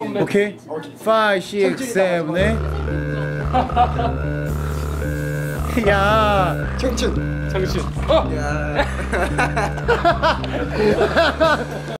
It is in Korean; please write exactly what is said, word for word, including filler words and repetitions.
오케이. five, six, seven, eight. 야. 청춘. 정신. 어. 야.